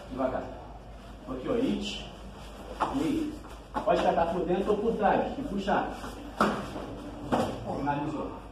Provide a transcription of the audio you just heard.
Devagar. Aqui, ó. It. E pode catar por dentro ou por trás. E puxar. Finalizou.